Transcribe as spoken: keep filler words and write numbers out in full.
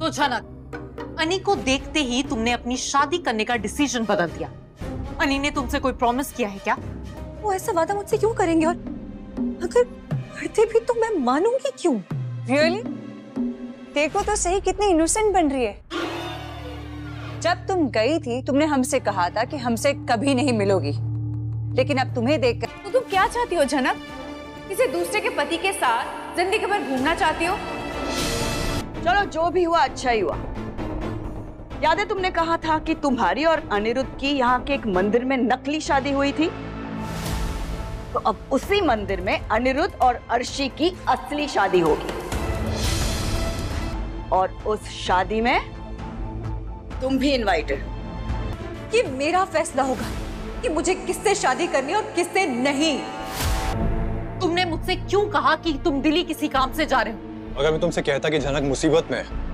तो झनक, अनी को देखते ही तुमने अपनी शादी करने का डिसीजन बदल दिया। अनी ने तुमसे कोई प्रॉमिस किया है क्या? वो ऐसा वादा मुझसे क्यों करेंगे, और अगर करते भी तो मैं मानूंगी क्यों? रियली? देखो तो सही कितनी इनोसेंट बन रही है। जब तुम गई थी तुमने हमसे कहा था कि हमसे कभी नहीं मिलोगी, लेकिन अब तुम्हें देखकर तो तुम क्या चाहती हो झनक? किसी दूसरे के पति के साथ जिंदगी भर घूमना चाहती हो? चलो जो भी हुआ अच्छा ही हुआ। याद है तुमने कहा था कि तुम्हारी और अनिरुद्ध की यहाँ के एक मंदिर में नकली शादी हुई थी? तो अब उसी मंदिर में अनिरुद्ध और अर्शी की असली शादी होगी, और उस शादी में तुम भी इनवाइटेड। ये मेरा फैसला होगा कि मुझे किससे शादी करनी और किससे नहीं। तुमने मुझसे क्यों कहा कि तुम दिल्ली किसी काम से जा रहे हो? अगर मैं तुमसे कहता कि झनक मुसीबत में है